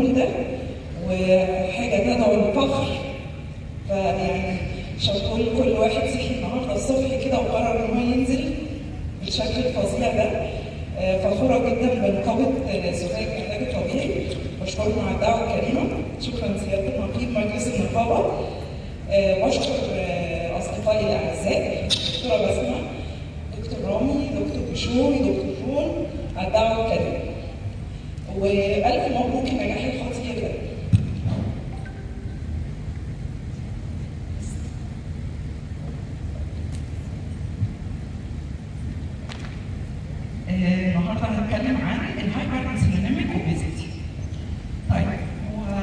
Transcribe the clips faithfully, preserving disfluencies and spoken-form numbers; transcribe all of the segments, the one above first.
ده وحاجه تدعو للفخر. فيعني شكر كل واحد صحي النهارده الصبح كده وقرر ان هو ينزل بالشكل الفظيع ده. فخوره جدا بنقابه زجاج العلاج الطبيعي، بشكركم على الدعوه الكريمه. شكرا سياده نقيب مجلس النقابه. بشكر اصدقائي الاعزاء دكتوره بسمه، دكتور رامي، دكتور بشوي، دكتور جون على الدعوه الكريمه. والف مبروك النجاح الخطير ده. النهارده هنتكلم عن الهايبر انسولينيميك اوبيزيتي. طيب هو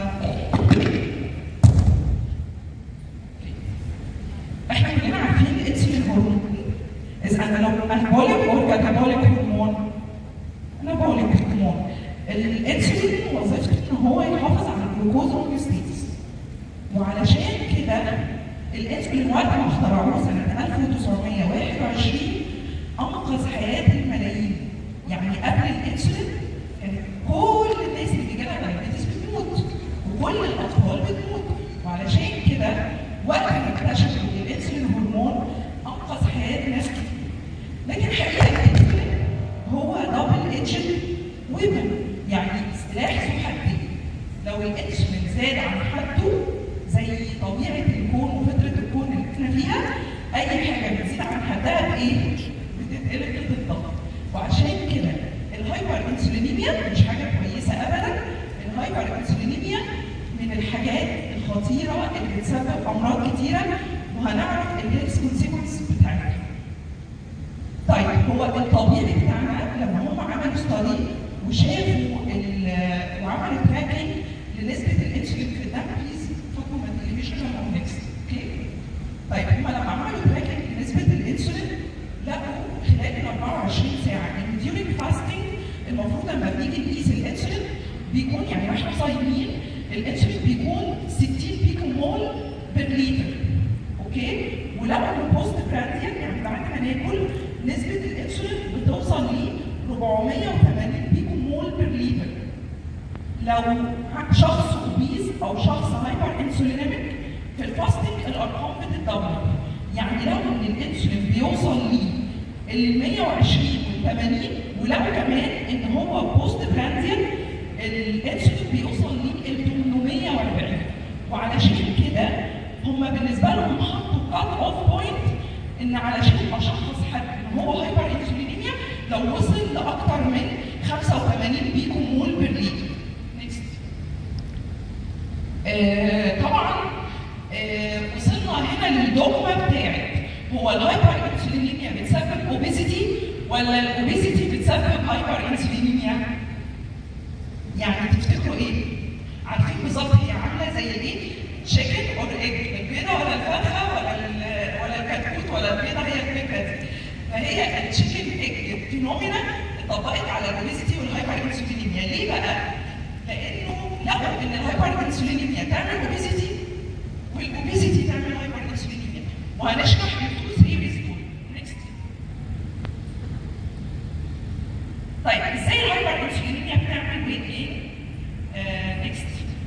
احنا كلنا عارفين الانسولين هرمون is an anabolic or catabolic hormone. anabolic hormone. الانسولين وظيفته ان هو يحافظ على الجلوكوز هوميوستاسيس. وعلشان كده الانسولين وقت ما اخترعوه سنه ألف وتسعمية وواحد وعشرين انقذ حياه الملايين. يعني قبل الانسولين كان كل الناس اللي بيجي لها دايابيتس بتموت وكل الاطفال بتموت. وعلشان كده وقت ما اكتشفوا الانسولين هرمون انقذ حياه ناس كتير. لكن حقيقه الانسولين هو دبل اتشد ويبن، يعني سلاح ذو حدين. لو الانسولين زاد عن حده زي طبيعه الكون وفطره الكون اللي احنا فيها، اي حاجه بتزيد عن حدها بايه؟ بتتقلب ضدها. وعشان كده الهايبر انسولينيميا مش حاجه كويسه ابدا. الهايبر انسولينيميا من الحاجات الخطيره اللي بتسبب امراض كتيره، وهنعرف الهيلث كونسيكونس بتاعتها. طيب هو الطبيعي بتاعنا لما هم عملوا ستادي وشافوا وعملوا تراكنج لنسبه الانسولين في الدم، بليز فكوا من التلفزيون او نكست. اوكي؟ طيب هم لما عملوا تراكنج لنسبه الانسولين لقوا خلال ال أربعة وعشرين ساعه ان during fasting المفروض لما بنيجي نقيس الانسولين بيكون يعني واحنا صايمين الانسولين بيكون ستين بيكو مول بير لتر. اوكي؟ ولقوا البوست برانديان يعني بعد ما ناكل نسبه الانسولين بتوصل ل أربعمية وتمانين بيكو مول بير لتر. لو شخص اوبيز او شخص هايبر انسولينيميك في الفاستنج الارقام بتتدبل. يعني لو ان الانسولين بيوصل ل مية وعشرين وال ثمانين، ولقوا كمان ان هو بوست برانديان الانسولين بيوصل ل ثمانمية وأربعين. وعلشان كده هم بالنسبه لهم حطوا كات اوف بوينت ان علشان اشخص حد ان هو هايبر انسولينيميا لو وصل لاكثر من خمسة وثمانين بيكو مول بير لتر. نيكست. آه طبعا آه وصلنا هنا للدوغما بتاعت هو الهايبر انسولينيميا بتسبب اوبيزيتي ولا الاوبيزيتي بتسبب هايبر انسولينيميا؟ يعني تفتكروا ايه؟ عارفين بالظبط هي عامله زي ايه؟ تشيكن اور ايج، البيضه ولا الفرخه ولا ولا الكتكوت ولا البيضه، هي الفكره دي. فهي التشيكن ايج فينومينا اتطبقت على الاوبيزيتي والهايبر انسولينيميا. ليه بقى؟ لانه لقوا ان الهايبر انسولينيميا تعمل اوبيزيتي والاوبيزيتي تعمل هايبر انسولينيميا. وهنشرح التو ثيوريز دول. نيكست. طيب ازاي الهايبر انسولينيميا بتعمل ويت جين؟ نيكست.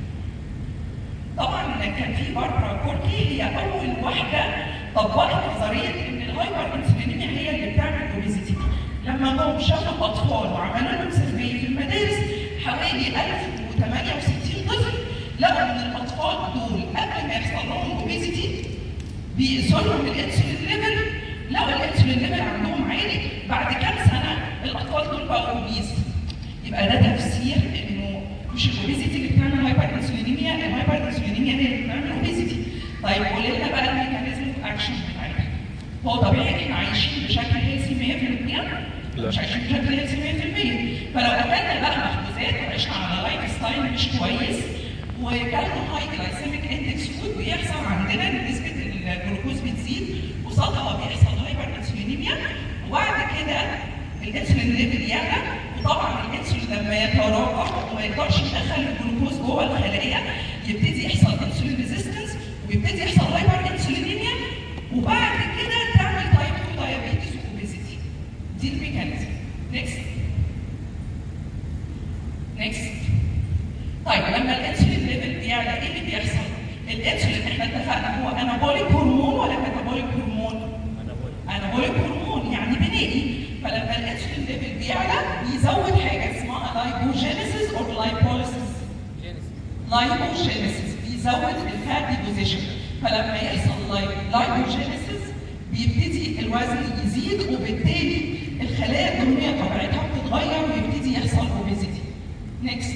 طبعا كان في باربرا كوركي هي اول واحده طبقت نظريه ان الهايبر انسولينيميا هي اللي بتعمل اوبيزيتي. لما جم شافوا اطفال وعملوا لهم سيرفي في المدارس حوالي ألف وثمانية وستين طفل، لقوا ان الاطفال دول قبل ما يحصل لهم اوبيزيتي بيقيسوا لهم الانسولين ليفل، لقوا الانسولين ليفل عندهم عالي. بعد كام سنه الاطفال دول بقوا اوبيز. يبقى ده تفسير انه مش الاوبيزيتي اللي بتعمل هايبر انسولينيميا، الهايبر انسولينيميا هي اللي بتعمل اوبيزيتي. طيب قول لنا بقى الميكانيزم اوف اكشن بتاعتها. هو طبيعي احنا عايشين بشكل هيلثي مية في المية؟ مش عايشين بشكل هيلثي مية في المية. فلو اكلنا بقى مخبوزات وعشنا على لايف ستايل مش كويس وكلنا هاي جلايسيميك اندكس فود، بيحصل عندنا ان نسبه الجلوكوز بتزيد وصدها بيحصل هايبر انسولينيميا. وبعد كده الانسولين ليفل يعلى، وطبعا الانسولين لما يتراجع وما يقدرش يدخل الجلوكوز جوه الخلايا يبتدي يحصل انسولين ريزيستنس ويبتدي يحصل هايبر انسولينيميا، وبعد كده تعمل تايب اتنين دايابيتس واوبيزيتي. دي الميكانيزم. نيكست. نيكست. طيب فلما الانسولين ليفل بيعلى ايه اللي بيحصل؟ الانسولين احنا اتفقنا هو انابوليك هرمون ولا كاتابوليك هرمون؟ انابوليك هرمون يعني بنائي، فلما الانسولين ليفل بيعلى بيزود حاجه اسمها لايبوجينيسيس او لايبوليسيس. لايبوجينيسيس بيزود الفات ديبوزيشن، فلما يحصل لايبوجينيسيس بيبتدي الوزن يزيد وبالتالي الخلايا الدهنيه طبيعتها بتتغير ويبتدي يحصل اوبيزيتي. نيكست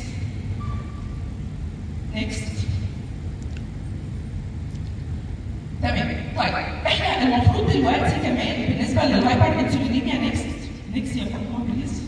نيكست تمام. طيب احنا المفروض دلوقتي كمان بالنسبه للهايبر انسولينيميا، نيكست نيكست يا فاطمه بليز.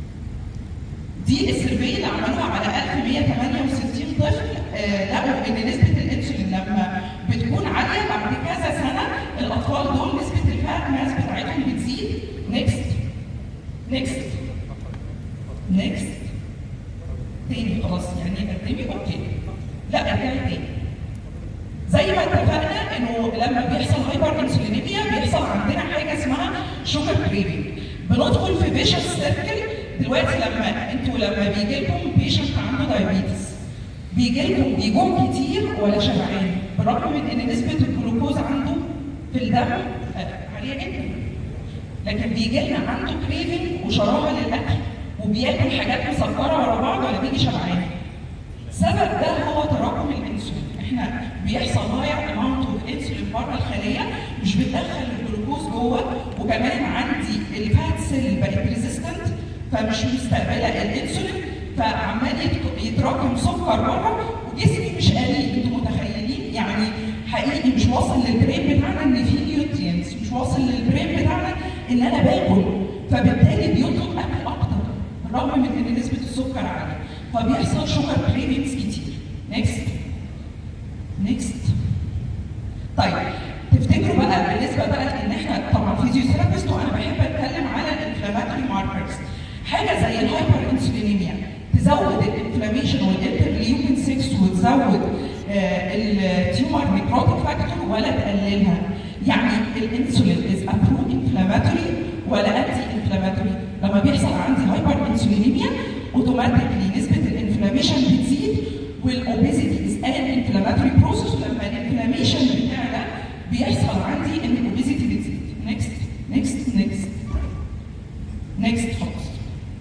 دي السيرفي اللي عملوها على ألف ومية وتمانية وستين طفل، آه لقوا ان نسبه الانسولين لما بتكون عاليه بعد كذا سنه الاطفال دول نسبه الفات ماس بتاعتهم بتزيد. نيكست نيكست نيكست تاني خلاص يعني قدمي اوكي. لا ارجعي تاني. زي ما اتفقنا انه لما بيحصل هايبر انسولينيميا بيحصل عندنا حاجه اسمها شوجر كريفنج، بندخل في فيشس سيركل. دلوقتي لما انتوا لما بيجي لكم بيشنت عنده دايابيتس بيجي لكم بيجوع كتير ولا شبعان، بالرغم من ان نسبه الجلوكوز عنده في الدم عاليه جدا، لكن بيجي لنا عنده كريفنج وشراهه للاكل وبياكل حاجات مسكره ورا بعض ولا بيجي شبعان. السبب ده هو تراكم الانسولين. احنا بيحصل هاير اماونت اوف انسولين بره الخليه، مش بتدخل الجلوكوز جوه، وكمان عندي الفات سيل بقت ريزيستنت فمش مستقبله الانسولين، فعمال يتراكم سكر بره وجسمي مش قليل. انتوا متخيلين يعني حقيقي مش واصل للبرين بتاعنا ان في نيوترينتس، مش واصل للبرين بتاعنا ان انا باكل، فبالتالي بيطلب اكل اكتر بالرغم من ان نسبه السكر عاليه، فبيحصل شوجر كريفنجز كتير. نيكست نيكست طيب تفتكروا بقى بالنسبه بقى ان احنا طبعا فيزيوثيرابيست وانا بحب اتكلم على الانفلاماتوري ماركرز، حاجه زي الهايبر انسولينيميا تزود الانفلاميشن والانترليوكين ستة وتزود آه التيومر نيكروتيك فاكتور ولا تقللها؟ يعني الانسولين از ابرو انفلاماتوري ولا انتي انفلاماتوري؟ لما بيحصل عندي هايبر انسولينيميا اوتوماتيكلي نسبه الانفلاميشن بتزيد والاوبيزيتي از ان انفلاماتوري بروسيس، ولما الانفلاميشن بتاعنا بيحصل عندي ان الاوبيزيتي بتزيد. نيكست نيكست نيكست نيكست خلاص.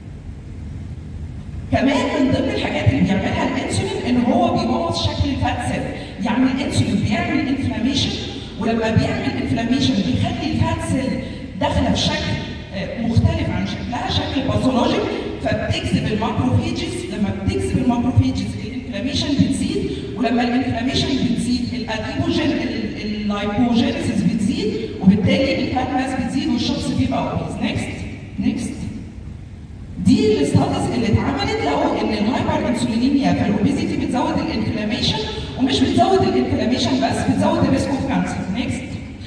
كمان من ضمن الحاجات اللي بيعملها الانسولين ان هو بيبوظ شكل الفات سيل، يعني الانسولين بيعمل انفلاميشن، ولما بيعمل انفلاميشن بيخلي الفات سيل داخله في شكل مختلف عن شكلها، شكل باثولوجيك، فبتجذب الماكروفيجز. لما بتجذب الماكروفيجز الانفلاميشن بتزيد، ولما الانفلاميشن بتزيد الاديبوجين اللايبوجينيسيس بتزيد، وبالتالي الفات ماس بتزيد والشخص بيبقى اوبيز. نيكست نيكست دي الاستاديز اللي اتعملت لقوا ان الهايبر انسولينيميا في الاوبيزيتي بتزود الانفلاميشن، ومش بتزود الانفلاميشن بس بتزود الريسك اوف كانسر. نيكست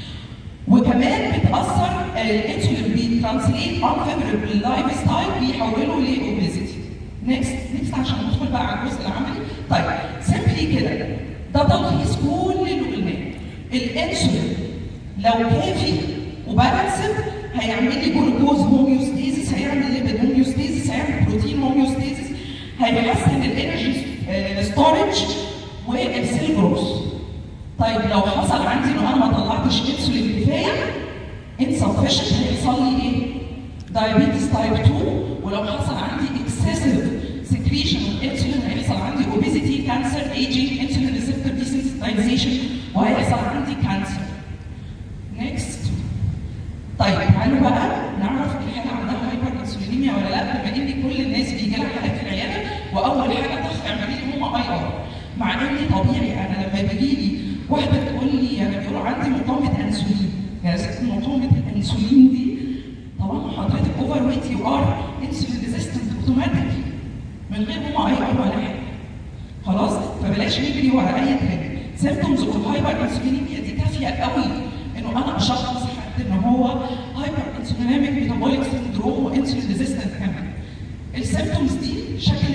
وكمان بتاثر الانسولين بيترانسليت انفيفوربل لايف ستايل بيحوله لاوبيزيتي. نيكست نيكست عشان ندخل بقى على الجزء العملي. طيب سيمبلي كده ده تلخيص كل اللي قلناه. الانسولين لو كافي وبالانسد هيعمل لي جلوكوز هوميوستيزيس، هيعمل ليبيد هوميوستيزيس، هيعمل بروتين هوميوستيزيس، هيحسن الانرجي ستورج والسيل جروث. طيب لو حصل عندي ان انا ما طلعتش انسولين كفايه insufficient هيحصل لي ايه؟ دايابيتس تايب اتنين، ولو حصل عندي excessive secretion of insulin هيحصل عندي obesity, cancer, aging, insulin receptor desensitization، وهيحصل عندي cancer. next طيب تعالوا بقى نعرف الحاله عندها هايبر انسولينيميا ولا لا، بما ان كل الناس بيجي لها حالات في العياده واول حاجه تخ اعملي لي هما اي ار، مع ان طبيعي انا لما بيجي لي واحده تقول لي انا بيقولوا عندي مقاومه انسولين، يا ست مقاومه الانسولين دي طالما حضرتك اوفر ويت يو ار انسولين ريزيستنت اوتوماتيك من غير هما اي ار ولا حاجه. خلاص فبلاش نجري ورا اي ترند. سيمبتومز اوف هايبر انسولينيميا دي كافيه قوي انه انا اشخص حد ان هو هايبر انسولينيميك ميتابوليك سندروم وانسولين ريزيستنت كمان. السيمبتومز دي شكل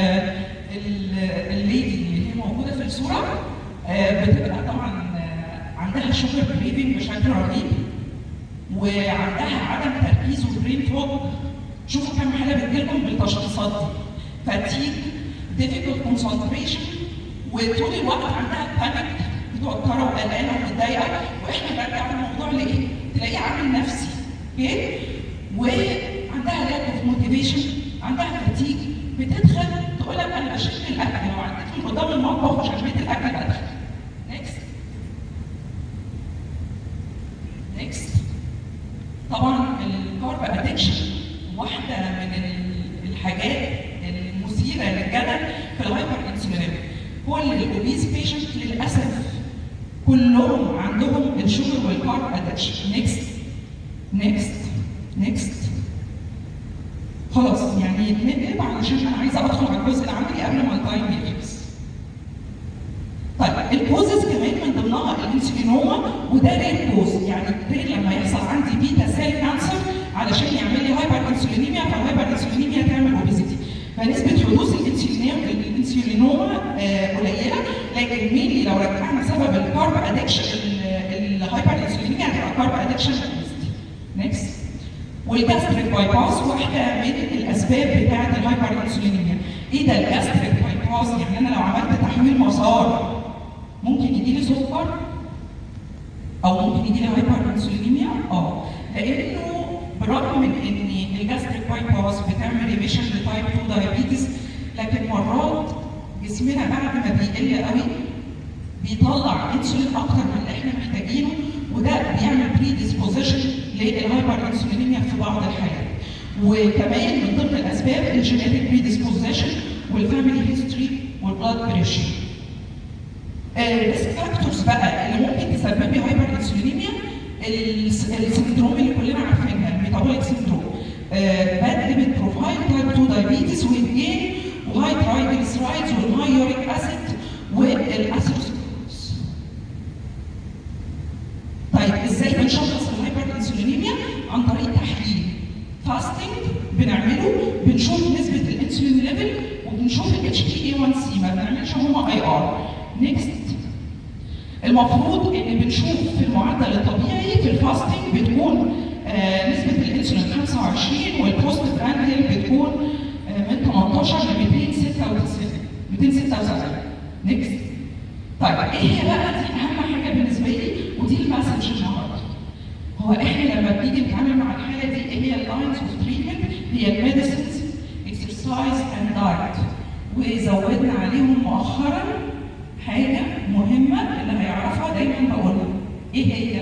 الليدي اللي هي موجوده في الصوره بتبقى طبعا عندها شوجر كريفنج بشكل رهيب، وعندها عدم تركيز وبرين فوج. شوفوا كم حاله بتجيلكم بالتشخيصات دي: فاتيج، difficult concentration، وطول الوقت عندها بانيك، متوتره وقلقانه ومتضايقه، واحنا بنرجع الموضوع لايه؟ تلاقيه عامل نفسي، اوكي؟ وعندها lack of motivation، عندها فتيج، بتدخل تقول لك انا بشم الاكل، لو عديت من قدام المطبخ وشميت الاكل بدخل. نيكست. نيكست. طبعا الكارب ادكشن واحده من الحاجات المثيره للجدل في الهايبر انسولينيميا. كل الاوبيز بيشنت للاسف كلهم عندهم الشوجر والكارب ادكشن. نيكست. نيكست. نيكست. خلاص يعني نقلب علشان انا عايزه ادخل على الجزء العملي قبل ما التايم يخلص. طيب الكوزز كمان من ضمنها الانسولينوما، وده رير كوز، يعني رير لما يحصل عندي بيتا سيل كانسر علشان يعمل لي هايبر انسولينيميا، فالهايبر انسولينيميا تعمل اوبيزيتي. فنسبه حدوث الانسولينوما آه قليله، لكن مين لو رجعنا سبب الكارب ادكشن الهايبر انسولينيميا هتبقى كارب ادكشن اوبيزيتي. نيكست. والجاستريك باي باس واحده من الاسباب بتاعه الهايبر انسولينيميا. ايه ده الجاستريك باي باس؟ يعني انا لو عملت تحويل مسار ممكن يجي لي سكر او ممكن يجي لي هايبر انسولينيميا؟ اه، لانه بالرغم من ان الجاستريك باي باس بتعمل ريميشن لتايب اتنين دايابيتس، لكن مرات جسمنا بعد ما بيقل قوي بيطلع انسولين اكتر من اللي احنا محتاجينه، وده بيعمل بري ديسبوزيشن للهايبر انسولينيميا في بعض الحالات. وكمان من ضمن الاسباب الجينيتك بري ديسبوزيشن والفاميلي هيستوري والبلاد بريشر. الريسك فاكتورز بقى اللي ممكن تسبب لي هايبر انسولينيميا، السندروم اللي كلنا عارفينها، الميتابوليك سندروم، باد ليميت بروفايل، تايب اتنين دايابيتس، ويت جين، وهاي ترايجليسرايدز، والهاي يوريك اسيد، والاسيروسكليروز. طيب ازاي بنشخص الهايبر انسولينيميا؟ عن طريق تحليل فاستنج بنعمله، بنشوف نسبه الانسولين ليفل، وبنشوف الاتش بي اي واحد سي، ما بنعملش هما اي ار. نيكست. المفروض ان بنشوف في المعدل الطبيعي في الفاستنج بتكون آه نسبه الانسولين خمسة وعشرين، والبوست براندل بتكون آه من تمنتاشر ل ميتين وستة وسبعين. نيكست. طيب ايه هي بقى دي اهم حاجه بالنسبه لي ودي المسج النهارده؟ هو احنا لما بنيجي نتعامل مع الحاله دي ايه هي اللاينز اوف تريتمنت؟ هي الميديسنز، اكسرسايز اند دايت. وزودنا عليهم مؤخرا حاجه مهمه اللي هيعرفها دايما بقولها. ايه هي؟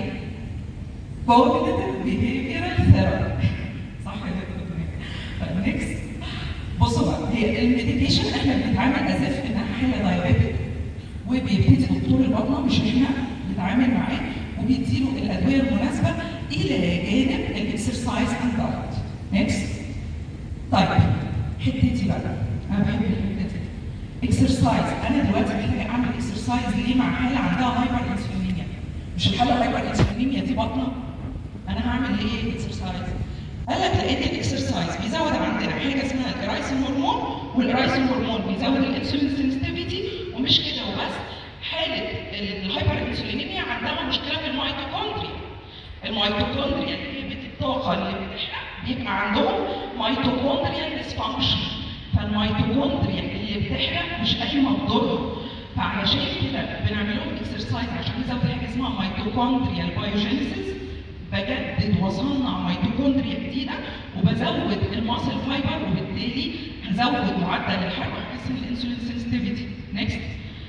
cognitive behavioral therapy. صح كده؟ طيب نيكست. بصوا بقى، هي الميديكيشن احنا بنتعامل ازف انها حاله دايابيتك، وبيبتدي دكتور البطنه مش احنا نتعامل معاه وبيديله الادويه المناسبه الى جانب الاكسرسايز اند دايت. نيكست. طيب حتتي بقى، انا بحب الحته دي. اكسرسايز، انا دلوقتي محتاجه اعمل اكسرسايز ليه مع حاله عندها هايبر انسولينيميا؟ مش الحاله الهايبر انسولينيميا دي بطنه؟ انا هعمل ليه اكسرسايز؟ قال لك لان الاكسرسايز بيزود عندنا حاجه اسمها الجرايسين هرمون، والجرايسين هرمون بيزود الانسولين سنسيتيفيتي، ومش كده وبس، حاله الهايبر انسولينيميا عندها مشكله في الميتوكوندريا. الميتوكوندريا اللي هي الطاقه اللي بتحرق بيبقى عندهم ميتوكوندريا ديسفانكشن، فالميتوكوندريا اللي بتحرق مش قايمه بدورها، فعلشان كده بنعمل لهم اكسرسايز عشان نزود حاجه اسمها ميتوكوندريا بايوجينيسيس، بجدد واصنع ميتوكوندريا جديده وبزود الماسل فايبر، وبالتالي هزود معدل الحرق وهحسن الانسولين سنسيتيفيتي. نيكست.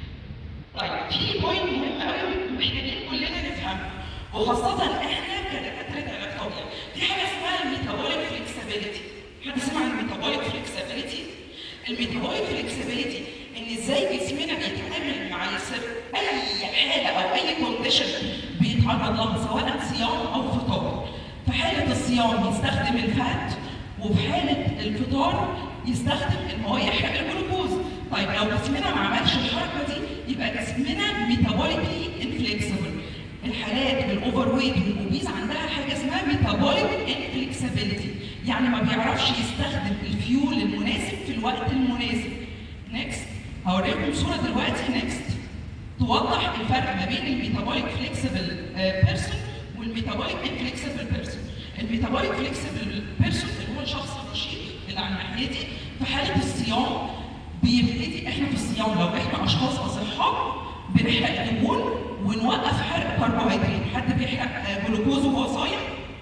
طيب في بوينت مهم قوي محتاجين كلنا نفهمها، وخاصه احنا كدكاتره علاج طبيعي. في حاجه اسمها الميتابوليك فليكسبيليتي. حد سمع عن الميتابوليك فليكسبيليتي؟ الميتابوليك فليكسبيليتي ان ازاي جسمنا بيتعامل مع السر اي حاله او اي كونديشن بيتعرض لها، سواء صيام او فطار. في حاله الصيام يستخدم الفات، وفي حاله الفطار يستخدم ان هو يحرق الجلوكوز. طيب لو جسمنا ما عملش الحركه دي يبقى جسمنا ميتابوليكلي انفليكسبل. الحالات بالاوفر ويت والاوبيز عندها حاجه اسمها ميتابوليك انفليكسبيليتي، يعني ما بيعرفش يستخدم الفيول المناسب في الوقت المناسب. نيكست. هوريكم صوره دلوقتي نيكست توضح الفرق ما بين الميتابوليك فليكسبل بيرسون والميتابوليك انفليكسبل بيرسون. الميتابوليك فليكسبل بيرسون اللي هو الشخص النشيط اللي على ناحيتي في حاله الصيام بيبتدي احنا في الصيام لو احنا اشخاص اصحاء بنحرق دهون ونوقف حرق كربوهيدرات. حد بيحرق جلوكوز وهو صايم؟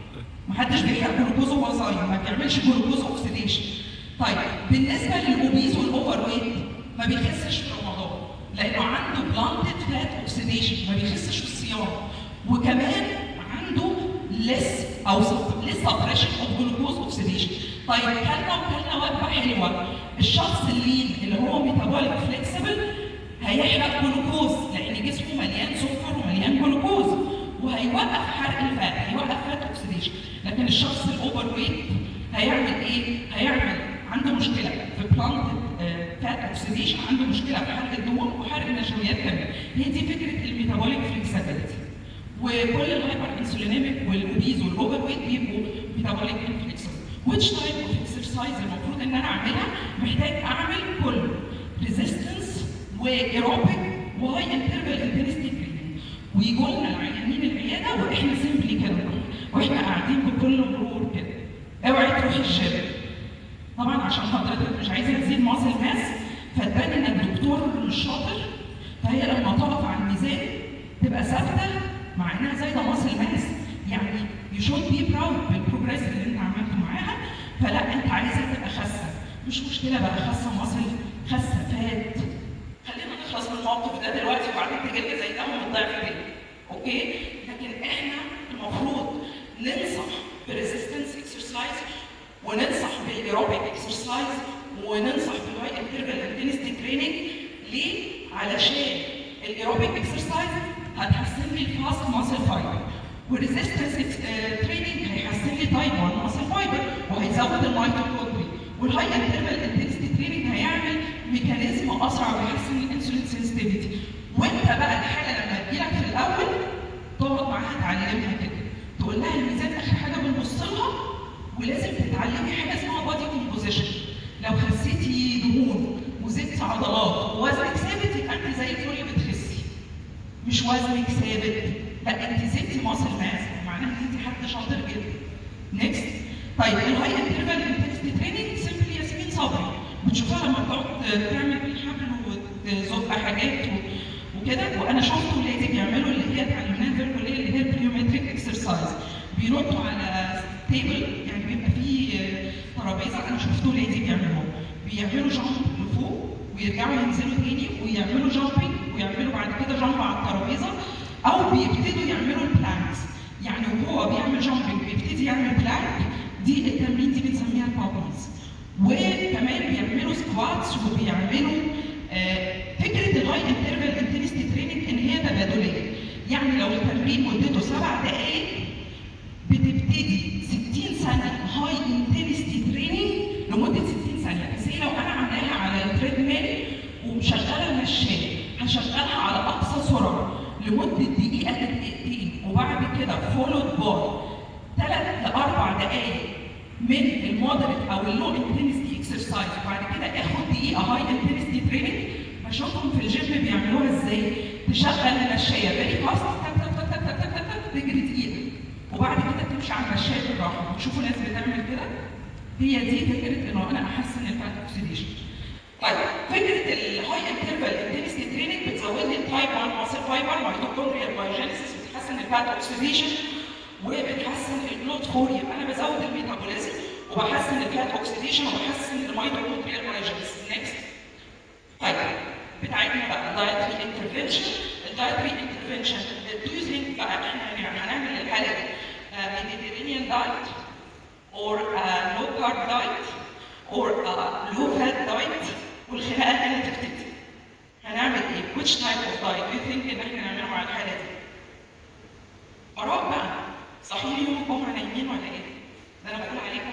محدش بيحرق جلوكوز وهو صايم، ما بيعملش جلوكوز اوكسيديشن. طيب بالنسبه للاوبيز والاوفر ويت ما بيخسش في رمضان لانه عنده بلانتد فات اوكسيديشن، ما بيخسش في الصيام، وكمان عنده لس او لس سبريشن اوف جلوكوز اوكسيديشن. طيب كلنا وكلنا وجبه حلوه، الشخص اللين اللي هو ميتابوليك فليكسبل هيحرق جلوكوز لان جسمه مليان سكر ومليان جلوكوز، وهيوقف حرق الفات، هيوقف فات اوكسيديشن. لكن الشخص الاوفر ويت هيعمل ايه؟ هيعمل عنده مشكله في بلانت فات اوكسيديشن، عنده مشكله في حرق الدهون وحرق النشويات كمان. هي دي فكره الميتابوليك فليكسبيليتي. وكل الهايبر انسولينيميك والاوبيز والاوفر ويت بيبقوا ميتابوليك فليكسبل. which type of exercise المفروض ان انا اعملها؟ محتاج اعمل كله، ريزيستنس وايروبيك وهاي انترفال انتنسيتي تريننج. ويجوا لنا العيانين العياده واحنا سيمبلي كده واحنا قاعدين بكل مرور كده، اوعي تروحي الجيم. طبعا عشان حضرتك مش عايزه تزيد ماسل ماس فتبان انك دكتور مش شاطر، فهي لما تقف على الميزان تبقى ثابته مع انها زايده ماسل ماس. يعني يو شود بي براود بالبروجريس اللي انت عملته معاها، فلا انت عايزه تبقى خاسه، مش مشكله بقى خاسه ماسل خاسه فات. خلينا نخلص من الموقف ده دلوقتي وبعدين تجي لي زي ده وتضيع في تاني. اوكي؟ لكن احنا المفروض ننصح بريزيستنس اكسرسايز وننصح بالايروبيك اكسرسايز وننصح بالهاي انترفال انتنسيتي تريننج. ليه؟ علشان الايروبيك اكسرسايز هتحسن لي الفاست ماسل فايبر، والريزيستنس تريننج هيحسن لي تايب واحد ماسل فايبر وهيزود الميتوكوندريا، والهاي انترفال انتنسيتي تريننج هيعمل ميكانيزم اسرع ويحسن الانسولين سنسيتيفيتي. وانت بقى الحاله لما تجيلك في الاول تقعد معاها تعلمها كده، تقول لها الميزان اخر حاجه بنبص لها، ولازم تتعلمي حاجه اسمها بادي كومبوزيشن. لو خسيتي دهون وزدتي عضلات ووزنك ثابت يبقى انت زي الفل بتخسي، مش وزنك ثابت، لا انت زدتي ماسل ماس، معناها ان انت حد شاطر جدا. نيكست. طيب الهاي انترفال انتنسيتي تريننج سيمبلي ياسمين صبري بتشوفها لما بتقعد تعمل بالحبل وتزق حاجات وكده، وانا شفت ولادي بيعملوا اللي هي اتعلمناها فيربال اللي هي البريومتريك اكسرسايز، بينطوا على تيبل يعني بيبقى فيه ترابيزه، انا شفت ولادي بيعملوها، بيعملوا جامب لفوق ويرجعوا ينزلوا تاني ويعملوا جامبنج ويعملوا بعد كده جامب على الترابيزه، او بيبتدوا يعملوا البلانكس. يعني وهو بيعمل جامبنج بيبتدي يعمل بلانك، دي التمرين دي بنسميها البابلز. وكمان بيعملوا سكواتس وبيعملوا آه فكره الهاي انترفال انتنسيتي تريننج ان هي تبادليه. يعني لو التمرين مدته سبع دقائق بتبتدي ستين ثانيه هاي انتنسيتي تريننج لمده ستين ثانيه، بس هي لو انا عاملاها على التريد ميل ومشغله المشاية هشغلها على اقصى سرعه لمده دقيقه دقيقتين، وبعد كده فولود باي ثلاث لاربع دقائق من المودريت او اللو انتنسيتي اكسرسايز، وبعد كده اخد دقيقه هاي انتنسيتي تريننج. بشوفهم في الجيم بيعملوها ازاي، تشغل المشايه فيري فاست تك تك تك تك تك تك تجري دقيقه، وبعد كده تمشي على المشايه بالراحه. بتشوفوا ناس بتعمل كده، هي دي فكره انه انا احسن الفات اوكسيديشن. طيب فكره الهاي انترفال انتنسيتي تريننج بتزود لي التايب واحد ماسل فايبر ميتوكوندريال بايوجينيسيس، بتحسن الفات اوكسيديشن وبتحسن البلود فلو، يبقى انا بزود الميتابوليزم وبحسن الفات اوكسيديشن وبحسن الميتوكوندريال بايوجينيسيس. نيكست. طيب بتاعتنا بقى دايتري انترفنشن. الدايتري انترفنشن دو يو ثينك بقى احنا هنعمل الحاله دي ميديتيرينيان دايت اور لو كارب دايت اور لو فات دايت، والخناقه هنا تبتدي. هنعمل ايه؟ which type of diet do you think ان احنا نعمله مع الحاله دي؟ اراء بقى، صحيح يوم الجمعه نايمين ولا ايه؟ ده انا بقول عليكم.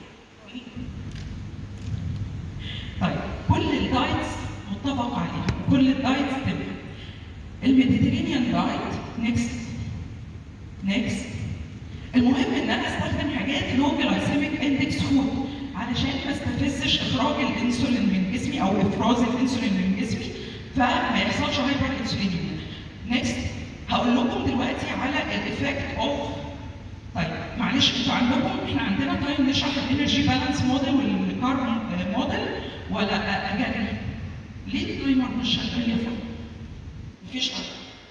طيب كل الدايتس متفق عليها وكل الدايتس تبقى الميديتيرينيان دايت. نيكست نيكست. المهم ان انا استخدم حاجات لو جلايسيميك اندكس فود علشان ما استفزش اخراج الانسولين من جسمي او افراز الانسولين من جسمي فما يحصلش هايبر انسولينيميا. نيكست. هقول لكم دلوقتي على الايفكت اوف. طيب معلش انتوا عندكم احنا عندنا تايم نشرح الانرجي بالانس موديل والكارب موديل ولا اجري؟ ليه التايمر مش شغال يا فندم؟ مفيش تايمر.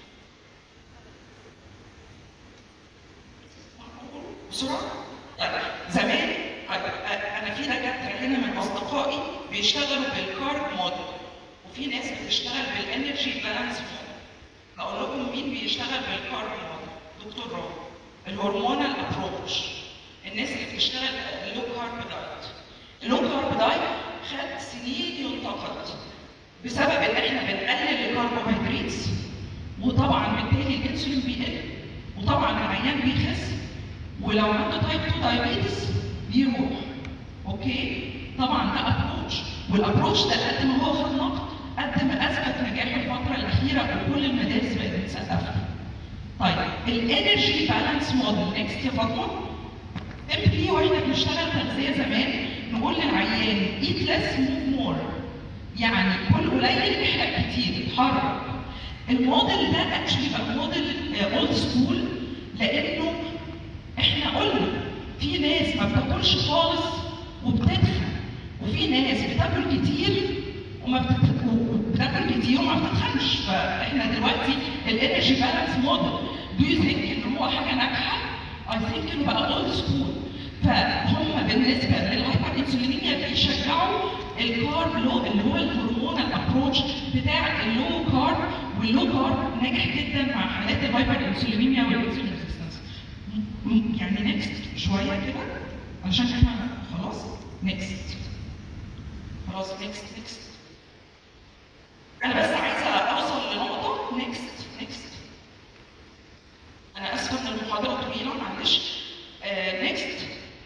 بسرعه؟ طيب زمان انا في دكاتره هنا من اصدقائي بيشتغلوا بالكارب موديل، وفي ناس بتشتغل بالانرجي بالانس موديل. اقول لكم مين بيشتغل بالكارب موديل؟ دكتور رامي. الهرمونال ابروتش. الناس اللي بتشتغل اللو كارب دايت. اللو كارب دايت خد سنين ينتقد بسبب ان احنا بنقلل الكربوهيدرات، وطبعا بالتالي الانسولين بيقل، وطبعا العيان بيخس، ولو عنده تايب اتنين دايابيتس بيروح. اوكي؟ طبعا ده ابروتش، والابروتش ده قد ما هو خد نقد قد ما اثبت نجاحه الفتره الاخيره وكل المدارس بقت بتسقف. طيب الانرجي بالانس موديل نكست يا فاطمه. سمبلي واحنا بنشتغل تغذيه زمان نقول للعيان ايت ليس موف مور، يعني كل قليل احرق كتير، اتحرك. الموديل ده اكشلي بقى موديل اولد سكول، لانه احنا قلنا في ناس ما بتاكلش خالص وبتتخن، وفي ناس بتاكل كتير وما بتاكل كتير وما بتتخنش. فاحنا دلوقتي الانرجي بالانس موديل دو يو ثينك ان هو حاجه ناجحه؟ اي ثينك انه بقى اولد سكول. فهم بالنسبه للهايبر انسولينيميا بيشجعوا الكارب لو اللي هو الهرمونال ابروتش بتاع اللو كارب، واللو كارب ناجح جدا مع حالات الهايبر انسولينيميا والانسولين ريزيستنس. يعني نكست شويه كده علشان احنا خلاص نكست خلاص نكست نكست انا بس عايزه اوصل لنقطه نكست نكست انا اسفه ان المحاضره طويله معلش. نكست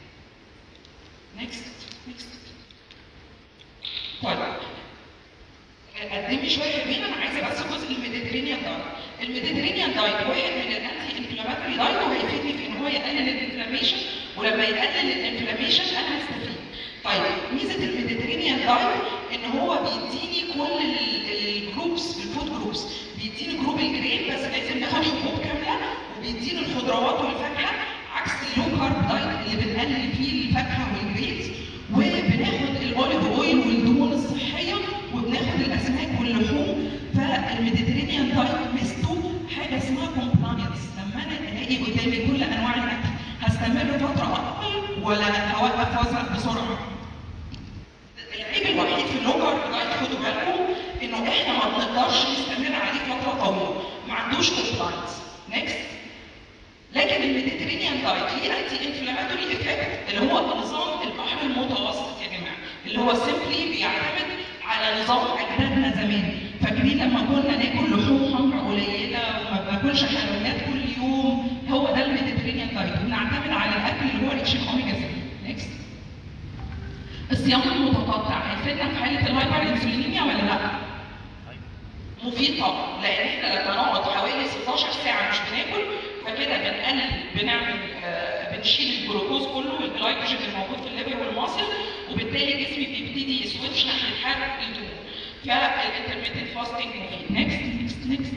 نكست نكست طيب قدمي شويه حلوين. انا عايزه بس جزء الميديترينيان دايت. الميديترينيان دايت واحد من الانتي انفلاماتوري دايت، وهيفيدني في ان هو يقلل الانفلاميشن، ولما يقلل الانفلاميشن انا هستفيد. طيب ميزه الميديترينيان دايت ان هو بيديني كل الجروبس، الفود جروبس، بيديني جروب الجرين بس لازم ناخد حبوب كامله، وبيديني الخضروات والفاكهه عكس اللو كارب دايت اللي بنقلل فيه الفاكهه والجرينز، وبناخد الاوليف اويل والدهون الصحيه، وبناخد الاسماك واللحوم. فالميديترينيان دايت ميزته حاجه اسمها كومبلاينس، لما انا الاقي قدامي كل انواع الاكل هستمر فتره اطول ولا هوقف وازرق بسرعه. العيب الوحيد في اللو كارب دايت خدوا بالكم انه احنا ما بنقدرش نستمر عليه فتره طويله، ما عندوش كومبلاينس. نكست. لكن الميديترينيان دايت ليه انتي انفلاماتوري افكت اللي هو نظام البحر المتوسط يا جماعه، اللي هو سيمبلي بيعتمد على نظام اجدادنا زمان. فاكرين لما كنا ناكل لحوم حمراء قليله وما بناكلش حلويات كل يوم؟ هو ده الميديترينيان دايت، بنعتمد على الاكل اللي هو ريتش اوميجا ثلاثة. نكست. الصيام المتقطع هيفيدنا في حاله الهايبر انسولينيميا ولا لا؟ مفيد طبعا، لان احنا لما نقعد حوالي ستاشر ساعه مش بناكل فكده بنقلل بنعمل آه بنشيل الجلوكوز كله والجلايكوجين الموجود في الليفر والماسل، وبالتالي جسمي بيبتدي يسويتش ناحيه حرق الدهون. فالانترميتنت فاستنج مفيد. نكست نكست نكست.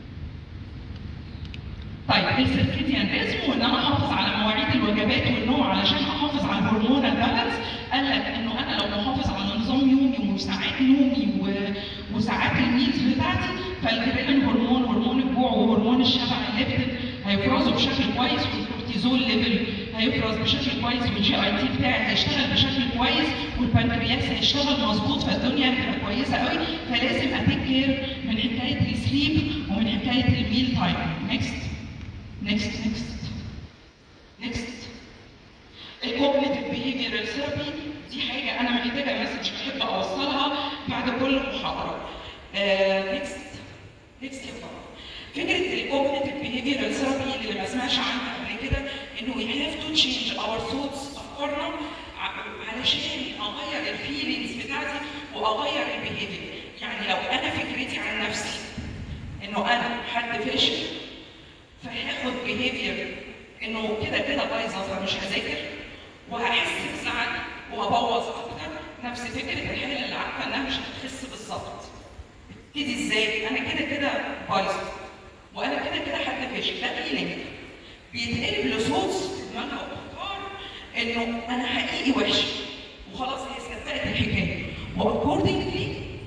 طيب السيركيديان ريزم، وان انا احافظ على مواعيد الوجبات والنوم علشان احافظ على الهرمونال بالانس. قال لك انه انا لو محافظ على نظام يومي وساعات نومي وساعات الميلز بتاعتي، فالجريلين هرمون، هرمون الجوع وهرمون الشبع الليبتين هيفرزوا بشكل كويس، والكورتيزول ليفل هيفرز بشكل كويس، والجي اي تي بتاعي هيشتغل بشكل كويس، والبنكرياس هيشتغل مظبوط، فالدنيا هتبقى كويسه قوي. فلازم اتيك كير من حكايه السليب ومن حكايه الميل تايم. نكست نكست نكست نكست. الكوجنيتيف بيهيفيرال ثيرابي دي حاجه انا محتاجه مسج بحب اوصلها بعد كل محاضره. نكست نكست يا فندم. فكره الكوجنيتيف بيهيفيرال ثيرابي اللي ما سمعش عنها قبل كده انه we have to change our thoughts افكارنا علشان اغير الفيلينجز بتاعتي واغير البيهيفير. يعني لو انا فكرتي عن نفسي انه انا حد فاشل فهاخد بيهيفير انه كده كده بايظه فمش هذاكر وهحس بزعل وهبوظ اكتر. نفس فكره الحاله اللي عارفه انها مش هتخس بالظبط. ابتدي ازاي؟ انا كده كده بايظه وانا كده كده حد فاشل. ده فيلينج بيتقلب لصوص في دماغها وافكار انه انا حقيقي وحش وخلاص هي صدقت الحكايه، واكوردنجلي تبتدي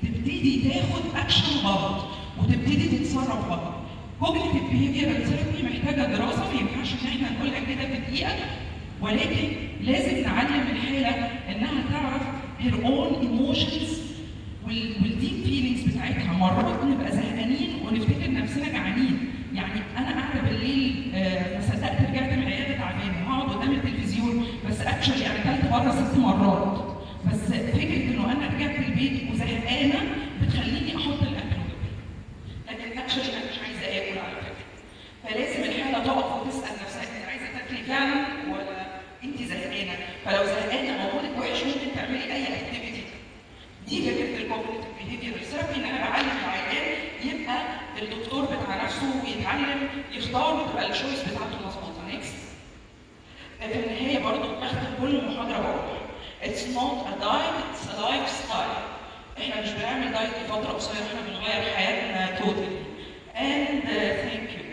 تبتدي تاخد اكشن غلط وتبتدي تتصرف غلط. كوجنيتيف بيهيفيرال ثيرابي محتاجه دراسه، ما ينفعش ان احنا نقولها كده في دقيقه، ولكن لازم نعلم الحاله انها تعرف her own emotions والديب فيلينجز بتاعتها. مرات نبقى زهقانين ونفتكر نفسنا جعانين، يعني انا قاعده بالليل آه ما صدقت رجعت من العياده تعبانه هقعد قدام التلفزيون، بس اكشلي انا اكلت بره ست مرات، بس فكره انه انا رجعت البيت وزهقانه بتخليني احط الاكل جنبي، لكن اكشلي انا مش عايزه اكل على فكره. فلازم الحاله تقف وتسال نفسها انت عايزه تاكلي فعلا ولا انت زهقانه؟ فلو زهقانه موجودك وحش ممكن تعملي اي اكتيفيتي. دي فكره الكوجنيتيف بيهيفيرال ثيرابي، ان انا بعلم العيان يبقى الدكتور بتاع نفسه ويتعلم يختار وتبقى الشويس بتاعته مظبوطه. نيكست. في النهايه برضه بختم كل محاضره بقولها It's not a diet, it's a lifestyle. احنا مش بنعمل دايت لفتره قصيره، احنا بنغير حياتنا totally. And uh, thank you.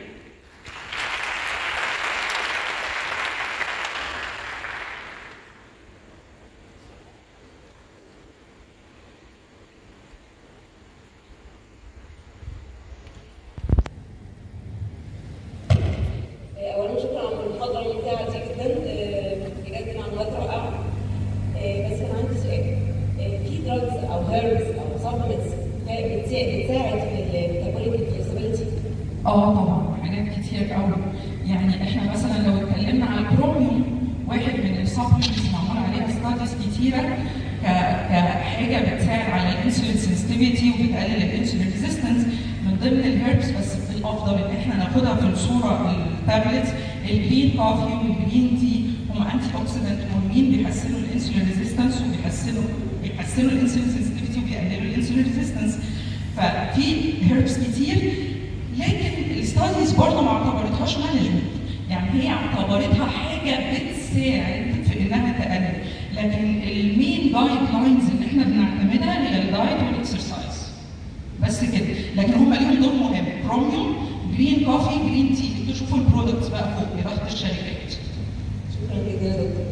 اولا شكرا على المحاضره الممتعه دي جدا، بجد معلومات رائعه. بس كان عندي سؤال، في دراجز او هيربز او سبلمنتس بتساعد في الميتابوليك فلكسبيليتي؟ اه طبعا حاجات كتير قوي. يعني احنا مثلا لو اتكلمنا على الكروميوم، واحد من السبلمنتس معمول عليها ستاديز كتيره كحاجه بتساعد على الانسولين سنسيتيفيتي وبتقلل الانسولين ريزيستنس. من ضمن الهيربس بس الافضل ان احنا ناخدها في الصوره التابلتس، الجرين كوفي والجرين تي هم انتي اوكسيدنت مهمين، بيحسنوا الانسولين ريزيستنس وبيحسنوا بيحسنوا الانسولين سنسيتيفيتي وبيقللوا الانسولين ريزيستنس. ففي هيربس كتير، لكن الستاديز برضه ما اعتبرتهاش مانجمنت، يعني هي اعتبرتها حاجه بتساعد في انها تقلل، لكن المين جايد لاينز اللي احنا بنعتمدها هي الدايت والاكسرسايز بس كده. لكن هم ليهم دور مهم، كروميوم، جرين كوفي، جرين تي. انتوا شوفوا البرودكتس بقى فوق اضافه الشركات. شكرا جدا يا دكتور.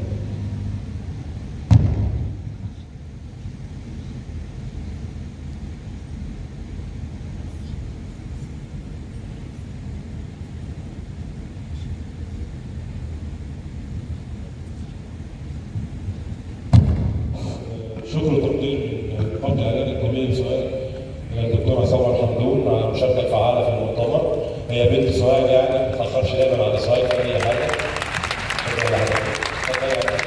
شكر وتقدير من قبل اعلان الجميع سؤال الدكتوره سمر حمدون على المشاركه الفعاله في المؤتمر. هي بنت سؤال يعني ما تاخرش دايما على سؤال في اي حاجه. شكرا لحضرتك.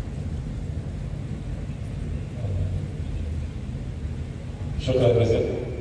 شكرا جزيلا.